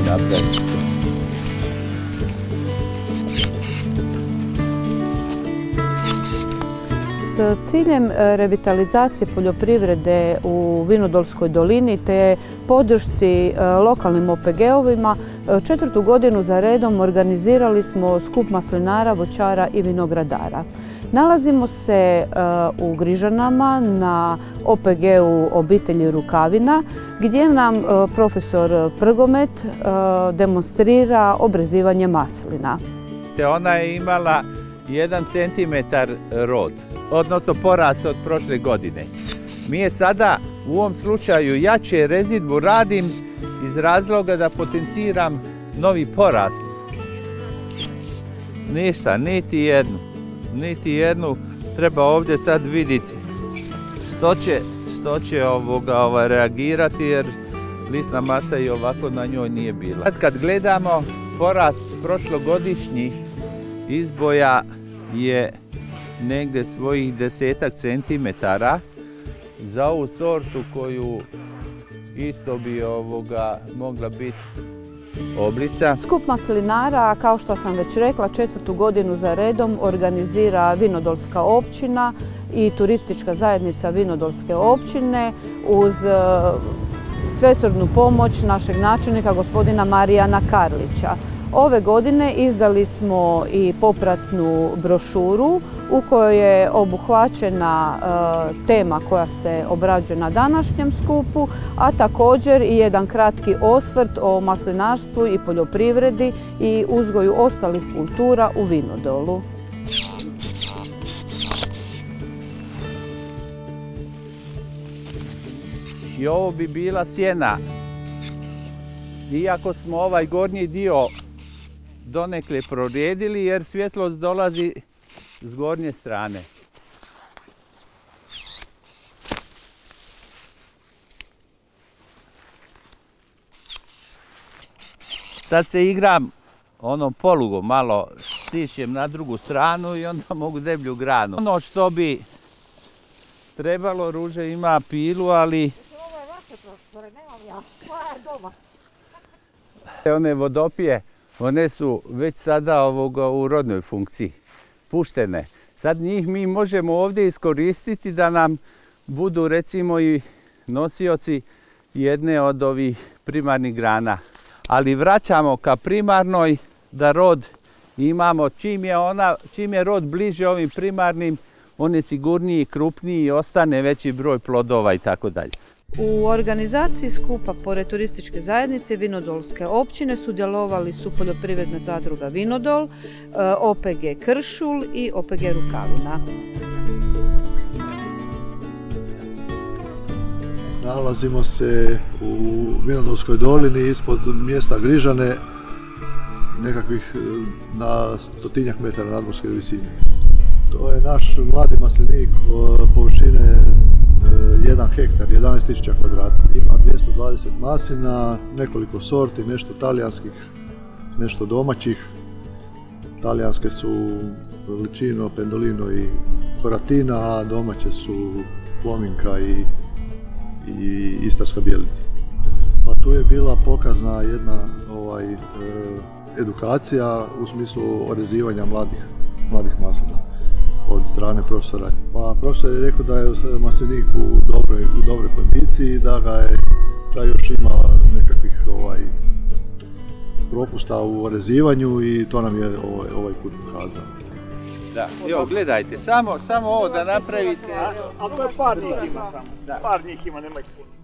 napraviti. S ciljem revitalizacije poljoprivrede u Vinodolskoj dolini te podršci lokalnim OPG-ovima, 4. godinu za redom organizirali smo skup maslinara, voćara i vinogradara. Nalazimo se u Grižanama na OPG-u obitelji Rukavina gdje nam profesor Prgomet demonstrira obrezivanje maslina. Ona je imala 1 cm rod, odnosno porast od prošle godine. Mi je sada u ovom slučaju jače rezidbu radim iz razloga da potenciram novi porast. Ništa, niti jednu. Treba ovdje sad vidjeti što će reagirati jer lisna masa i ovako na njoj nije bila. Kad gledamo porast prošlogodišnjih izboja je negdje svojih 10-ak centimetara za ovu sortu koju isto bi mogla biti oblica. Skup maslinara, kao što sam već rekla, 4. godinu za redom organizira Vinodolska općina i turistička zajednica Vinodolske općine uz svesrdnu pomoć našeg načelnika gospodina Marijana Karlića. Ove godine izdali smo i popratnu brošuru u kojoj je obuhvaćena tema koja se obrađuje na današnjem skupu, a također i jedan kratki osvrt o maslinarstvu i poljoprivredi i uzgoju ostalih kultura u Vinodolu. I ovo bi bila sjena. Iako smo ovaj gornji dio donekle prorijedili jer svjetlost dolazi s gornje strane. Sad se igram onom polugom, malo stišćem na drugu stranu i onda mogu deblju granu. Ono što bi trebalo, Ruže ima pilu, ali... Ovo je vaše prostore, nemam ja, moja je doma. One vodopije, one su već sada u rodnoj funkciji, puštene. Sad njih mi možemo ovdje iskoristiti da nam budu recimo i nosioci jedne od ovih primarnih grana. Ali vraćamo ka primarnoj da rod imamo. Čim je rod bliže ovim primarnim, on je sigurniji, krupniji i ostane veći broj plodova i tako dalje. U organizaciji skupa pored turističke zajednice Vinodolske općine sudjelovali su Poljoprivredna zadruga Vinodol, OPG Kršul i OPG Rukavina. Nalazimo se u Vinodolskoj dolini ispod mjesta Grižane, nekakvih na 100-tinjak metara nadmorske visine. To je naš mladi maslinik površine 1 hektar, 11.000 kvadrata. Ima 220 maslina, nekoliko sorti, nešto talijanskih, nešto domaćih. Talijanske su Licino, Pendolino i Coratina, a domaće su Plominka i Istarska Bjelica. Pa tu je bila pokazna jedna edukacija u smislu orezivanja mladih maslina od strane profesora. Pa profesor je rekao da je maslinik u dobroj kondiciji, da još ima nekakvih propusta u orezivanju i to nam je ovaj put pokazao. Da, evo gledajte, samo ovo da napravite. Ali to je par njih ima samo, par njih ima, nema ih puno.